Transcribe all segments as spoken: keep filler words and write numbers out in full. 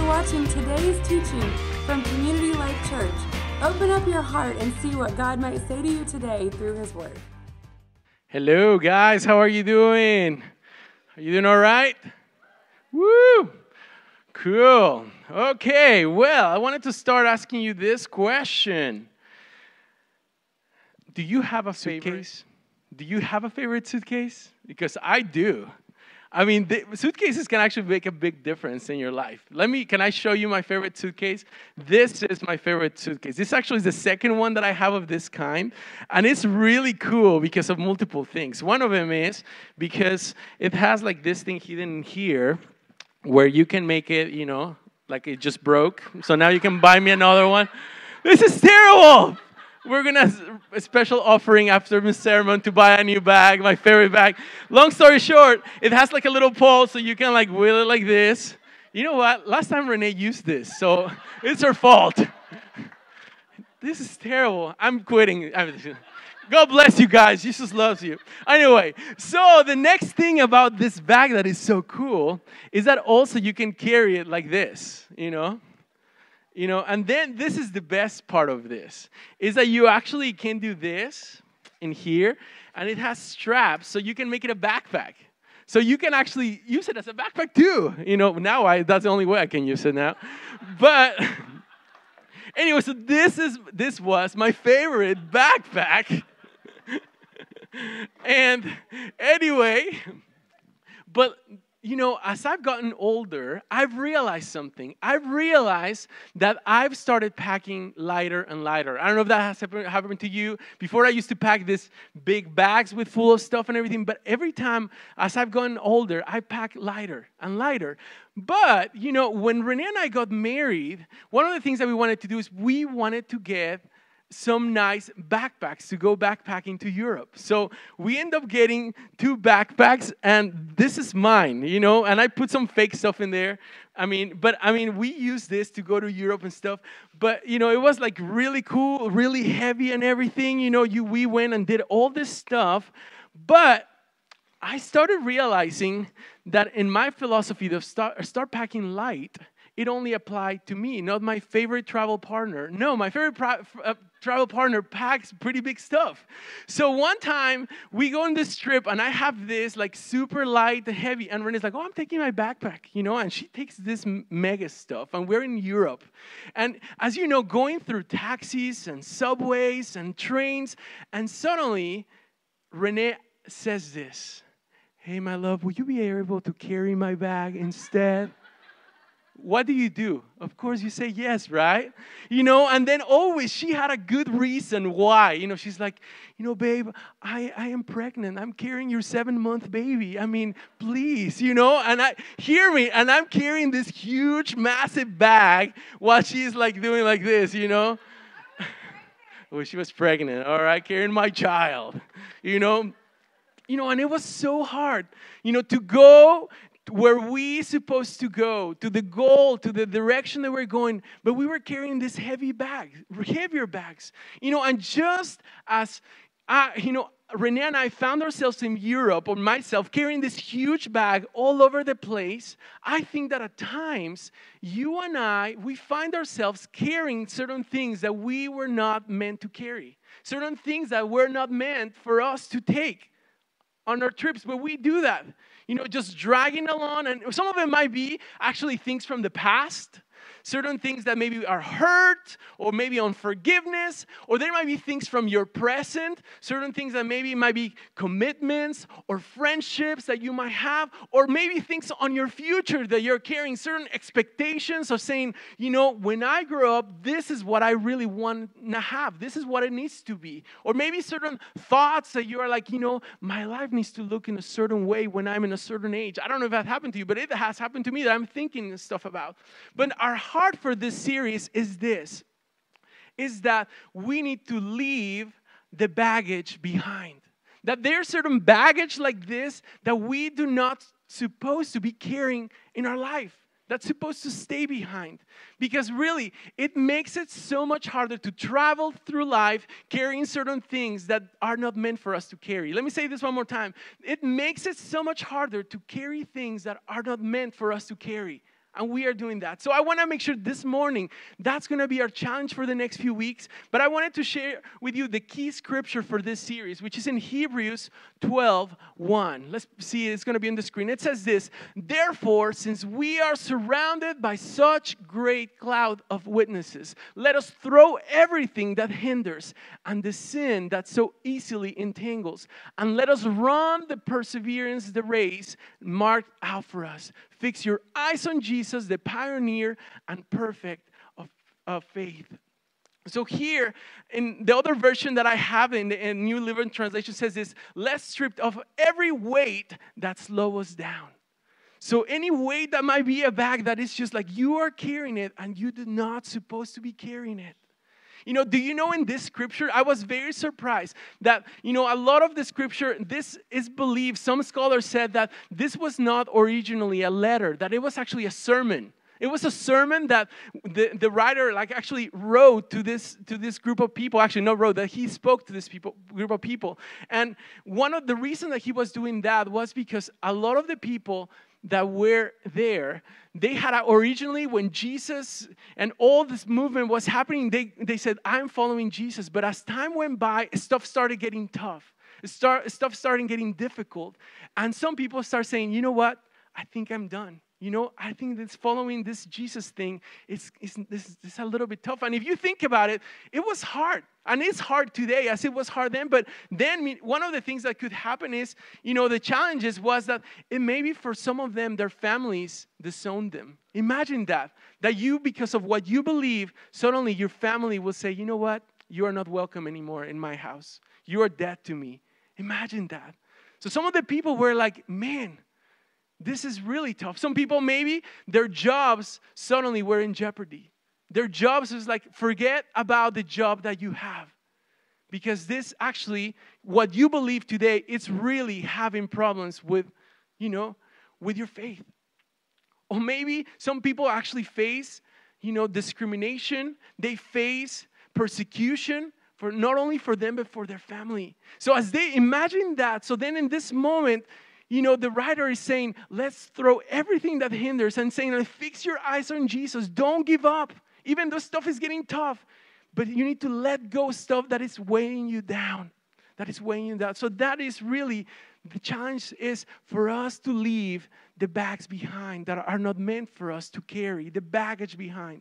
for watching today's teaching from Community Life Church. Open up your heart and see what God might say to you today through His Word. Hello, guys. How are you doing? Are you doing all right? Woo! Cool. Okay, well, I wanted to start asking you this question. Do you have a suitcase? Do you have a favorite suitcase? Because I do. I mean, the suitcases can actually make a big difference in your life. Let me, can I show you my favorite suitcase? This is my favorite suitcase. This actually is the second one that I have of this kind. And it's really cool because of multiple things. One of them is because it has like this thing hidden here where you can make it, you know, like it just broke. So now you can buy me another one. This is terrible. We're going to a special offering after the sermon to buy a new bag, my favorite bag. Long story short, it has like a little pole so you can like wheel it like this. You know what? Last time Renee used this, so it's her fault. This is terrible. I'm quitting. God bless you guys. Jesus loves you. Anyway, so the next thing about this bag that is so cool is that also you can carry it like this, you know? You know, and then this is the best part of this, is that you actually can do this in here, and it has straps, so you can make it a backpack. So you can actually use it as a backpack too. You know, now I that's the only way I can use it now. But anyway, so this is this was my favorite backpack. And anyway, but you know, as I've gotten older, I've realized something. I've realized that I've started packing lighter and lighter. I don't know if that has happened to you. Before I used to pack these big bags with full of stuff and everything, but every time as I've gotten older, I pack lighter and lighter. But, you know, when Renee and I got married, one of the things that we wanted to do is we wanted to get some nice backpacks to go backpacking to Europe. So we end up getting two backpacks, and this is mine, you know, and I put some fake stuff in there. I mean, but I mean, we use this to go to Europe and stuff, but you know, it was like really cool, really heavy and everything, you know, you we went and did all this stuff, but I started realizing that in my philosophy to start, start packing light, it only applied to me, not my favorite travel partner. No, my favorite pro- uh, travel partner packs pretty big stuff. So one time, we go on this trip, and I have this like super light and heavy, and Renee's like, oh, I'm taking my backpack, you know, and she takes this mega stuff, and we're in Europe. And as you know, going through taxis and subways and trains, and suddenly, Renee says this, hey, my love, will you be able to carry my bag instead? What do you do? Of course, you say yes, right? You know, and then always she had a good reason why. You know, she's like, you know, babe, I, I am pregnant. I'm carrying your seven-month baby. I mean, please, you know, and I hear me, and I'm carrying this huge, massive bag while she's like doing like this, you know. Well, she was pregnant, all right, carrying my child, you know. You know, and it was so hard, you know, to go where we supposed to go, to the goal, to the direction that we're going, but we were carrying this heavy bag, heavier bags, you know, and just as, I, you know, Renee and I found ourselves in Europe, or myself, carrying this huge bag all over the place, I think that at times, you and I, we find ourselves carrying certain things that we were not meant to carry, certain things that were not meant for us to take on our trips, but we do that. You know, just dragging along, and some of it might be actually things from the past, certain things that maybe are hurt, or maybe unforgiveness, or there might be things from your present, certain things that maybe might be commitments, or friendships that you might have, or maybe things on your future that you're carrying, certain expectations of saying, you know, when I grow up, this is what I really want to have, this is what it needs to be, or maybe certain thoughts that you are like, you know, my life needs to look in a certain way when I'm in a certain age. I don't know if that happened to you, but it has happened to me that I'm thinking stuff about. But our heart for this series is this, is that we need to leave the baggage behind. That there's certain baggage like this that we do not supposed to be carrying in our life. That's supposed to stay behind. Because really, it makes it so much harder to travel through life carrying certain things that are not meant for us to carry. Let me say this one more time. It makes it so much harder to carry things that are not meant for us to carry. And we are doing that. So I want to make sure this morning, that's going to be our challenge for the next few weeks. But I wanted to share with you the key scripture for this series, which is in Hebrews twelve one. Let's see, it's going to be on the screen. It says this, therefore, since we are surrounded by such great cloud of witnesses, let us throw everything that hinders and the sin that so easily entangles. And let us run the perseverance, the race marked out for us. Fix your eyes on Jesus, the pioneer and perfect of, of faith. So here, in the other version that I have in the in New Living Translation says this, let's strip off every weight that slows us down. So any weight that might be a bag that is just like you are carrying it and you're not supposed to be carrying it. You know, do you know in this scripture, I was very surprised that, you know, a lot of the scripture, this is believed, some scholars said that this was not originally a letter, that it was actually a sermon. It was a sermon that the, the writer like actually wrote to this to this group of people. Actually, not wrote, that he spoke to this people group of people. And one of the reasons that he was doing that was because a lot of the people that were there, they had originally, when Jesus and all this movement was happening, they, they said, I'm following Jesus. But as time went by, stuff started getting tough. Start, stuff started getting difficult. And some people start saying, you know what? I think I'm done. You know, I think this following this Jesus thing is, is, is, is a little bit tough. And if you think about it, it was hard. And it's hard today as it was hard then. But then one of the things that could happen is, you know, the challenges was that it maybe for some of them, their families disowned them. Imagine that. That you, because of what you believe, suddenly your family will say, you know what? You are not welcome anymore in my house. You are dead to me. Imagine that. So some of the people were like, man, this is really tough. Some people, maybe their jobs suddenly were in jeopardy. Their jobs is like, forget about the job that you have. Because this actually, what you believe today, it's really having problems with, you know, with your faith. Or maybe some people actually face, you know, discrimination. They face persecution. For not only for them, but for their family. So as they imagine that, so then in this moment, you know, the writer is saying, let's throw everything that hinders and saying, fix your eyes on Jesus. Don't give up. Even though stuff is getting tough. But you need to let go of stuff that is weighing you down. That is weighing you down. So that is really, the challenge is for us to leave the bags behind that are not meant for us to carry. The baggage behind.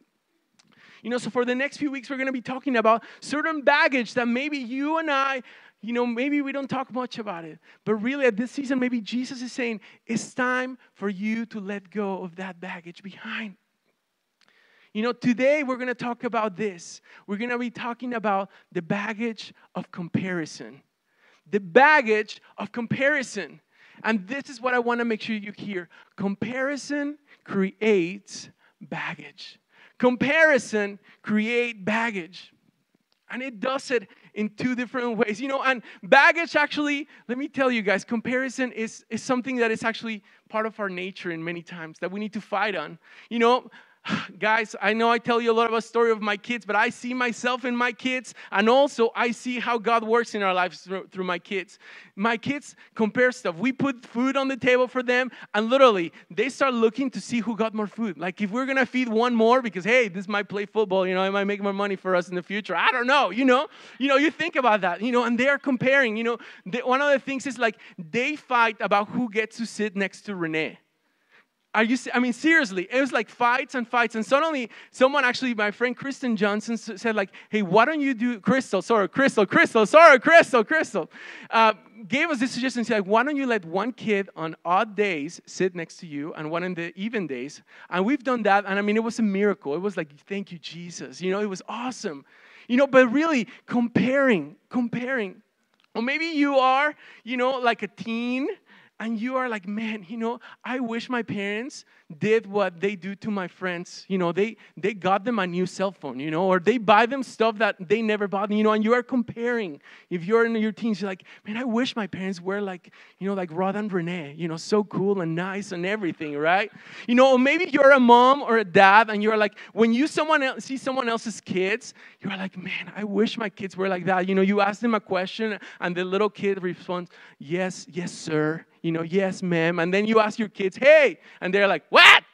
You know, so for the next few weeks, we're going to be talking about certain baggage that maybe you and I, you know, maybe we don't talk much about it. But really at this season, maybe Jesus is saying, it's time for you to let go of that baggage behind. You know, today we're going to talk about this. We're going to be talking about the baggage of comparison. The baggage of comparison. And this is what I want to make sure you hear. Comparison creates baggage. Comparison creates baggage. And it does it in two different ways. You know, and baggage actually, let me tell you guys, comparison is, is something that is actually part of our nature in many times that we need to fight on. You know, guys, I know I tell you a lot about the story of my kids, but I see myself in my kids, and also I see how God works in our lives through, through my kids. My kids compare stuff. We put food on the table for them, and literally, they start looking to see who got more food. Like, if we're going to feed one more, because, hey, this might play football, you know, it might make more money for us in the future. I don't know, you know. You know, you think about that, you know, and they are comparing, you know. They, one of the things is, like, they fight about who gets to sit next to Renee. Are you? I mean, seriously, it was like fights and fights. And suddenly, someone actually, my friend Kristen Johnson said like, hey, why don't you do, Crystal, sorry, Crystal, Crystal, sorry, Crystal, Crystal, uh, gave us this suggestion. She's like, why don't you let one kid on odd days sit next to you and one in the even days? And we've done that. And I mean, it was a miracle. It was like, thank you, Jesus. You know, it was awesome. You know, but really comparing, comparing. Or maybe you are, you know, like a teen. And you are like, man, you know, I wish my parents did what they do to my friends. You know, they they got them a new cell phone, you know, or they buy them stuff that they never bought, you know, and you are comparing. If you're in your teens, you're like, man, I wish my parents were like, you know, like Rod and Renee, you know, so cool and nice and everything, right? You know, or maybe you're a mom or a dad and you're like, when you someone else, see someone else's kids, you're like, man, I wish my kids were like that. You know, you ask them a question and the little kid responds, yes, yes, sir. You know, yes, ma'am. And then you ask your kids, hey, and they're like, what?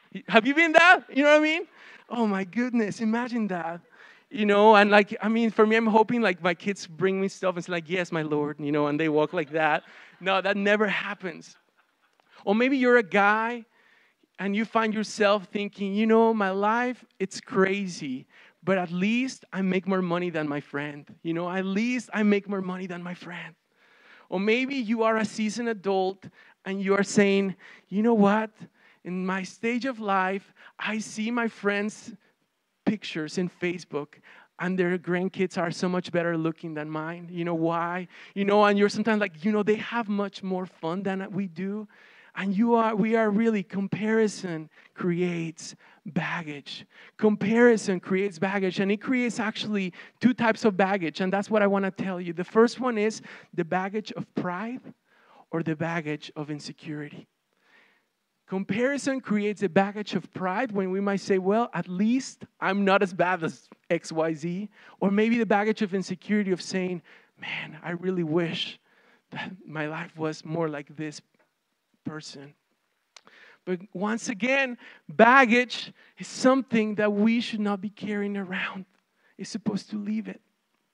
Have you been that? You know what I mean? Oh my goodness, imagine that. You know, and like, I mean, for me, I'm hoping like my kids bring me stuff and it's like, yes, my Lord, you know, and they walk like that. No, that never happens. Or maybe you're a guy and you find yourself thinking, you know, my life, it's crazy, but at least I make more money than my friend. You know, at least I make more money than my friend. Or maybe you are a seasoned adult and you are saying, you know what? In my stage of life, I see my friends' pictures in Facebook and their grandkids are so much better looking than mine. You know why? You know, and you're sometimes like, you know, they have much more fun than we do. And you are, we are really, comparison creates baggage. Comparison creates baggage. And it creates actually two types of baggage. And that's what I want to tell you. The first one is the baggage of pride or the baggage of insecurity. Comparison creates a baggage of pride when we might say, well, at least I'm not as bad as X Y Z. Or maybe the baggage of insecurity of saying, man, I really wish that my life was more like this person. But once again, baggage is something that we should not be carrying around. It's supposed to leave it.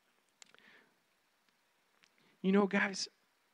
You know, guys,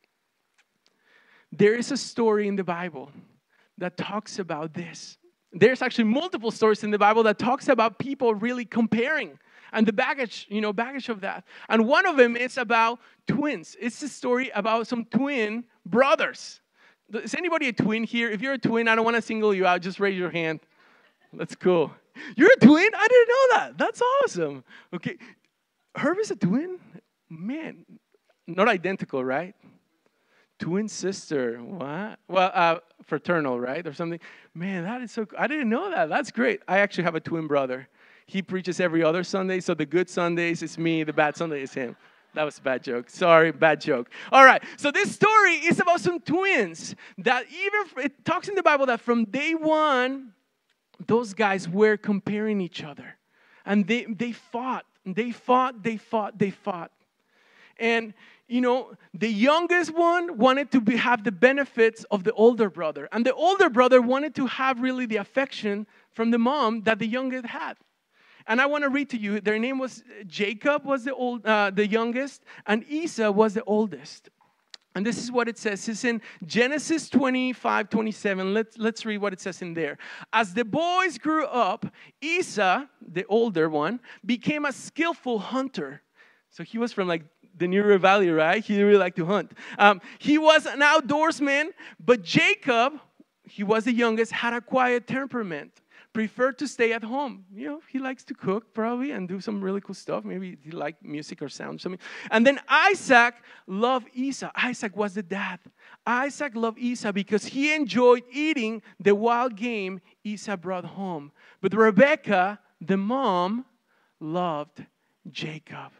there is a story in the Bible that talks about this. There's actually multiple stories in the Bible that talks about people really comparing and the baggage, you know, baggage of that. And one of them is about twins. It's a story about some twin brothers. Is anybody a twin here? If you're a twin, I don't want to single you out. Just raise your hand. That's cool. You're a twin? I didn't know that. That's awesome. Okay. Herb is a twin? Man, not identical, right? Twin sister. What? Well, uh, fraternal, right? Or something. Man, that is so cool. I didn't know that. That's great. I actually have a twin brother. He preaches every other Sunday. So the good Sundays is me. The bad Sunday is him. That was a bad joke. Sorry, bad joke. All right. So this story is about some twins that even, it talks in the Bible that from day one, those guys were comparing each other. And they, they fought. They fought. They fought. They fought. And, you know, the youngest one wanted to be, have the benefits of the older brother. And the older brother wanted to have really the affection from the mom that the youngest had. And I want to read to you, their name was Jacob was the old, uh, the youngest, and Esau was the oldest. And this is what it says. It's in Genesis twenty-five, twenty-seven. Let's, let's read what it says in there. As the boys grew up, Esau, the older one, became a skillful hunter. So he was from like the New River Valley, right? He really liked to hunt. Um, he was an outdoorsman, but Jacob, he was the youngest, had a quiet temperament. Preferred to stay at home. You know, he likes to cook probably and do some really cool stuff. Maybe he liked music or sound or something. And then Isaac loved Esau. Isaac was the dad. Isaac loved Esau because he enjoyed eating the wild game Esau brought home. But Rebekah, the mom, loved Jacob.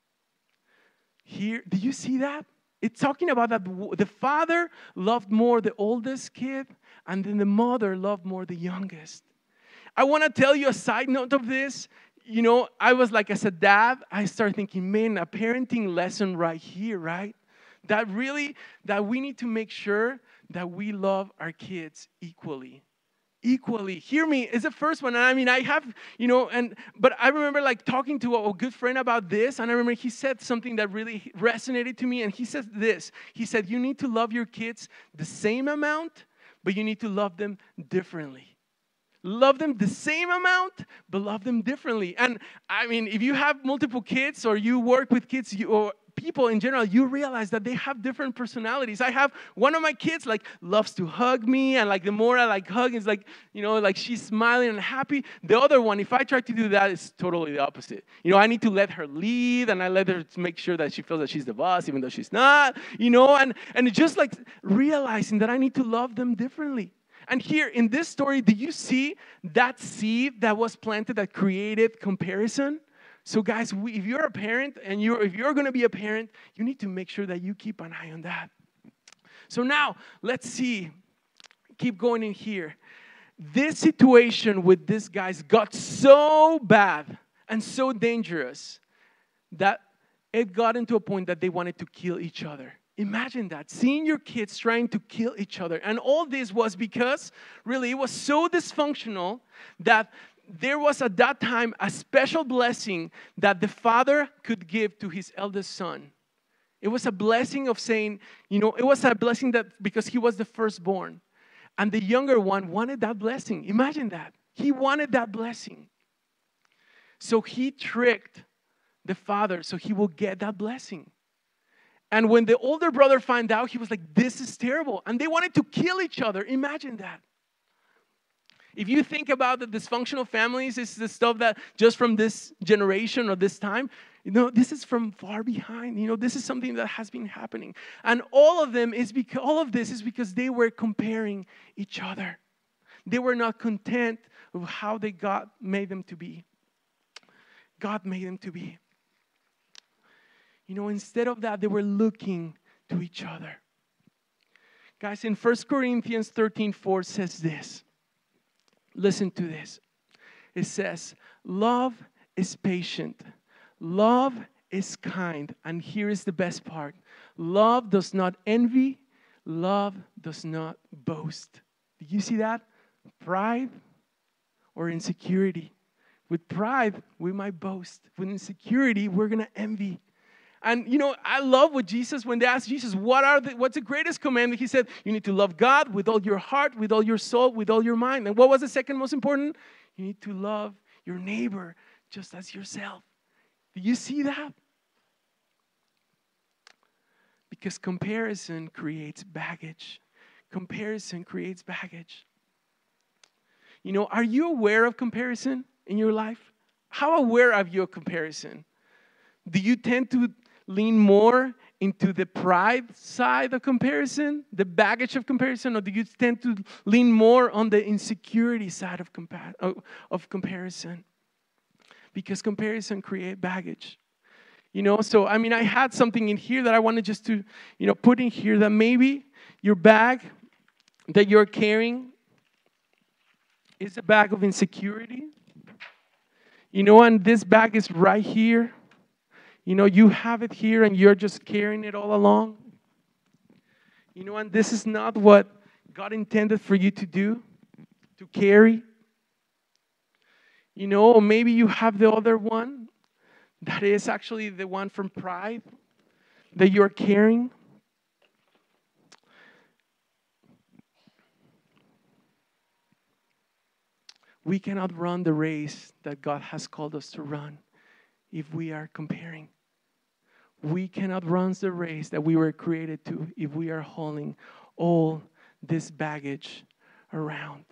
Here, do you see that? It's talking about that the father loved more the oldest kid, and then the mother loved more the youngest. I want to tell you a side note of this. You know, I was like, as a dad, I started thinking, man, a parenting lesson right here, right? That really, that we need to make sure that we love our kids equally. Equally. Hear me, it's the first one. And I mean, I have, you know, and, but I remember like talking to a, a good friend about this. And I remember he said something that really resonated to me. And he said this. He said, you need to love your kids the same amount, but you need to love them differently. Love them the same amount, but love them differently. And I mean, if you have multiple kids or you work with kids you, or people in general, you realize that they have different personalities. I have one of my kids like loves to hug me, and like the more I like hug, it's like, you know, like she's smiling and happy. The other one, if I try to do that, it's totally the opposite. You know, I need to let her lead, and I let her make sure that she feels that she's the boss, even though she's not, you know, and, and it's just like realizing that I need to love them differently. And here in this story, do you see that seed that was planted that created comparison? So guys, we, if you're a parent and you're, if you're going to be a parent, you need to make sure that you keep an eye on that. So now, let's see. Keep going in here. This situation with these guys got so bad and so dangerous that it got into a point that they wanted to kill each other. Imagine that, seeing your kids trying to kill each other. And all this was because, really, it was so dysfunctional that there was at that time a special blessing that the father could give to his eldest son. It was a blessing of saying, you know, it was a blessing that because he was the firstborn. And the younger one wanted that blessing. Imagine that. He wanted that blessing. So he tricked the father so he will get that blessing. And when the older brother found out, he was like, this is terrible. And they wanted to kill each other. Imagine that. If you think about the dysfunctional families, it's the stuff that just from this generation or this time, you know, this is from far behind. You know, this is something that has been happening. And all of them is because, all of this is because they were comparing each other. They were not content with how they God made them to be. God made them to be. You know, instead of that, they were looking to each other. Guys, in First Corinthians thirteen four says this. Listen to this. It says, love is patient. Love is kind. And here is the best part. Love does not envy. Love does not boast. Did you see that? Pride or insecurity. With pride, we might boast. With insecurity, we're going to envy. And, you know, I love what Jesus, when they asked Jesus, what are the, what's the greatest commandment? He said, you need to love God with all your heart, with all your soul, with all your mind. And what was the second most important? You need to love your neighbor just as yourself. Do you see that? Because comparison creates baggage. Comparison creates baggage. You know, are you aware of comparison in your life? How aware are you of comparison? Do you tend to lean more into the pride side of comparison, the baggage of comparison, or do you tend to lean more on the insecurity side of, compa- of comparison? Because comparison creates baggage. You know, so, I mean, I had something in here that I wanted just to, you know, put in here that maybe your bag that you're carrying is a bag of insecurity. You know, and this bag is right here. You know, you have it here and you're just carrying it all along. You know, and this is not what God intended for you to do, to carry. You know, or maybe you have the other one that is actually the one from pride that you're carrying. We cannot run the race that God has called us to run if we are comparing. We cannot run the race that we were created to if we are holding all this baggage around.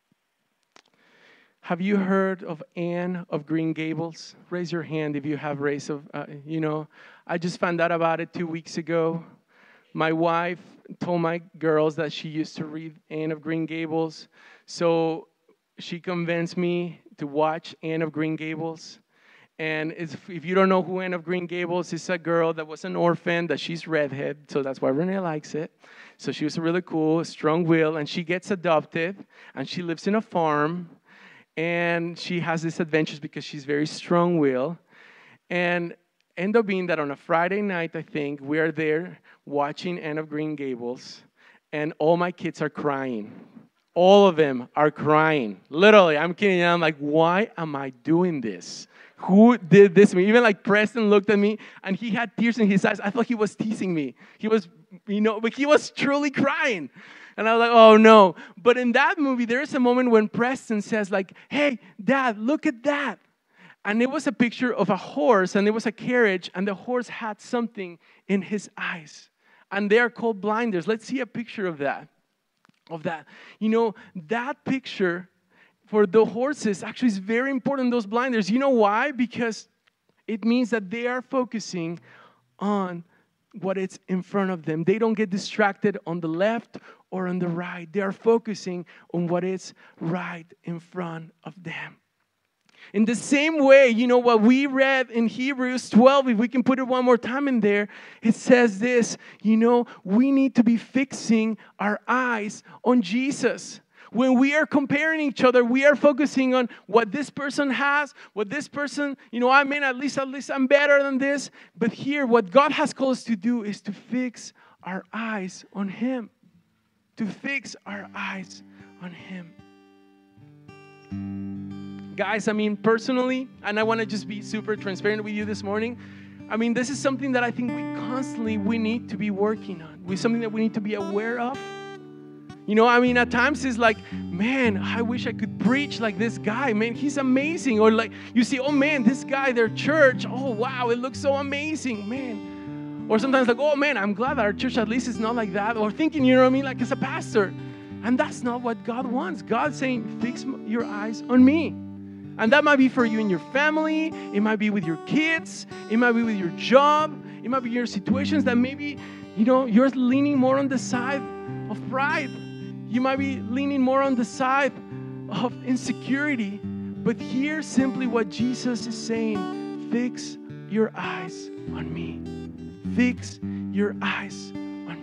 Have you heard of Anne of Green Gables? Raise your hand if you have raised of, uh, you know, I just found out about it two weeks ago. My wife told my girls that she used to read Anne of Green Gables. So she convinced me to watch Anne of Green Gables. And if, if you don't know who Anne of Green Gables is, a girl that was an orphan, that she's redhead, so that's why Renee likes it. So she was really cool, strong-willed, and she gets adopted, and she lives in a farm, and she has these adventures because she's very strong-willed. And end up being that on a Friday night, I think, we are there watching Anne of Green Gables, and all my kids are crying. All of them are crying. Literally, I'm kidding. I'm like, why am I doing this? Who did this to me? Even like Preston looked at me and he had tears in his eyes. I thought he was teasing me. He was, you know, but he was truly crying. And I was like, oh no. But in that movie, there is a moment when Preston says like, hey, Dad, look at that. And it was a picture of a horse and it was a carriage and the horse had something in his eyes. And they are called blinders. Let's see a picture of that. Of that. You know, that picture for the horses actually is very important, those blinders. You know why? Because it means that they are focusing on what is in front of them. They don't get distracted on the left or on the right. They are focusing on what is right in front of them. In the same way, you know, what we read in Hebrews twelve, if we can put it one more time in there, it says this, you know, we need to be fixing our eyes on Jesus. When we are comparing each other, we are focusing on what this person has, what this person, you know, I mean, at least, at least I'm better than this. But here, what God has called us to do is to fix our eyes on Him. To fix our eyes on Him. Guys, I mean, personally, and I want to just be super transparent with you this morning, I mean, this is something that I think we constantly, we need to be working on. It's something that we need to be aware of. You know, I mean, at times it's like, man, I wish I could preach like this guy. Man, he's amazing. Or like, you see, oh man, this guy, their church, oh wow, it looks so amazing, man. Or sometimes like, oh man, I'm glad that our church at least is not like that. Or thinking, you know what I mean, like as a pastor. And that's not what God wants. God's saying, fix your eyes on me. And that might be for you and your family. It might be with your kids. It might be with your job. It might be your situations that maybe, you know, you're leaning more on the side of pride. You might be leaning more on the side of insecurity. But here's simply what Jesus is saying. Fix your eyes on me. Fix your eyes on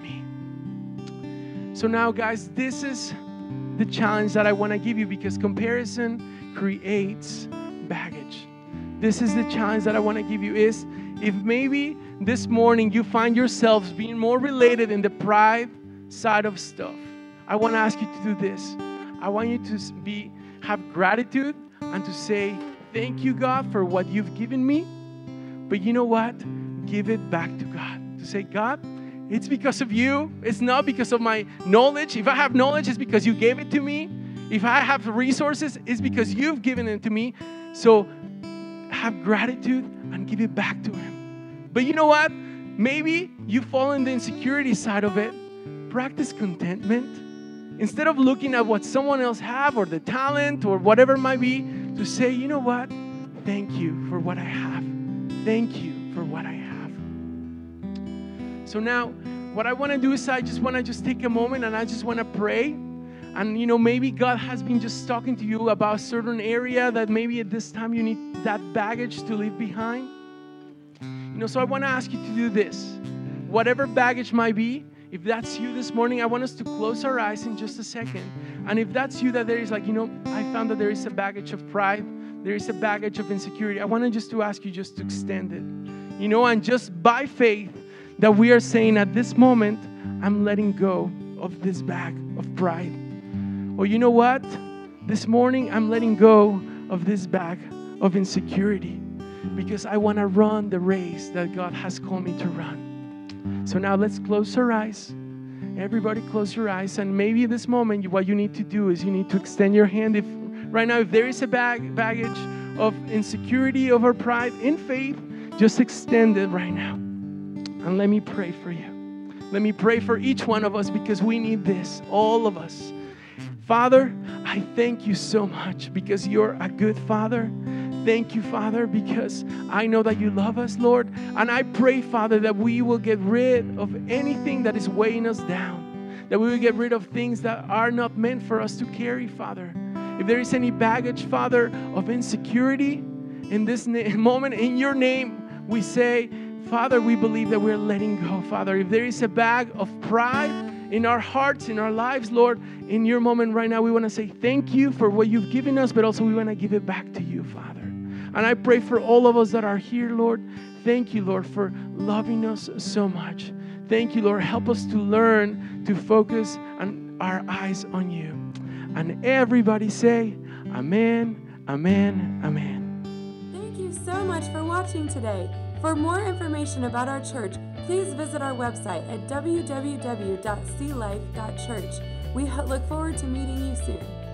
me. So now, guys, this is the challenge that I want to give you, because comparison creates baggage. This is the challenge that I want to give you, is if maybe this morning you find yourselves being more related in the pride side of stuff, I want to ask you to do this. I want you to be have gratitude and to say, thank you, God, for what you've given me. But you know what? Give it back to God. To say, God, it's because of you. It's not because of my knowledge. If I have knowledge, it's because you gave it to me. If I have resources, it's because you've given it to me. So have gratitude and give it back to Him. But you know what? Maybe you fall in the insecurity side of it. Practice contentment. Instead of looking at what someone else have or the talent or whatever it might be, to say, you know what? Thank you for what I have. Thank you for what I have. So now, what I want to do is I just want to just take a moment and I just want to pray. And, you know, maybe God has been just talking to you about a certain area that maybe at this time you need that baggage to leave behind. You know, so I want to ask you to do this. Whatever baggage might be, if that's you this morning, I want us to close our eyes in just a second. And if that's you, that there is like, you know, I found that there is a baggage of pride. There is a baggage of insecurity. I want to just to ask you just to extend it. You know, and just by faith that we are saying at this moment, I'm letting go of this bag of pride. Or you know what? This morning, I'm letting go of this bag of insecurity because I want to run the race that God has called me to run. So now let's close our eyes. Everybody close your eyes. And maybe this moment, what you need to do is you need to extend your hand. If right now, if there is a bag, baggage of insecurity, over pride, in faith, just extend it right now. And let me pray for you. Let me pray for each one of us because we need this, all of us. Father, I thank you so much because you're a good Father. Thank you, Father, because I know that you love us, Lord. And I pray, Father, that we will get rid of anything that is weighing us down. That we will get rid of things that are not meant for us to carry, Father. If there is any baggage, Father, of insecurity, in this na- moment, in your name, we say, Father, we believe that we're letting go, Father. If there is a bag of pride in our hearts, in our lives, Lord, in your moment right now, we want to say thank you for what you've given us, but also we want to give it back to you, Father. And I pray for all of us that are here, Lord. Thank you, Lord, for loving us so much. Thank you, Lord. Help us to learn to focus on our eyes on you. And everybody say, Amen, Amen, Amen. Thank you so much for watching today. For more information about our church, please visit our website at w w w dot c life dot church. We look forward to meeting you soon.